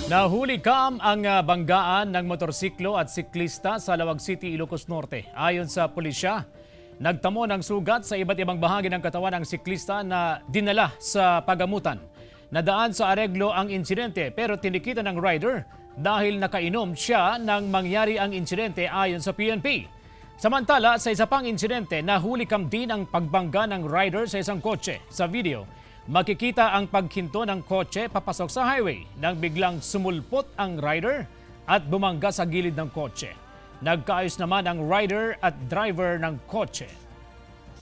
Nahuli kam ang banggaan ng motorsiklo at siklista sa Lawag City, Ilocos Norte. Ayon sa pulisya, nagtamo ng sugat sa iba't ibang bahagi ng katawan ng siklista na dinala sa pagamutan. Nadaan sa areglo ang insidente pero tinikita ng rider dahil nakainom siya nang mangyari ang insidente ayon sa PNP. Samantala, sa isa pang insidente, nahuli kam din ang pagbangga ng rider sa isang kotse. Sa video, makikita ang paghinto ng kotse papasok sa highway nang biglang sumulpot ang rider at bumangga sa gilid ng kotse. Nagkaayos naman ang rider at driver ng kotse.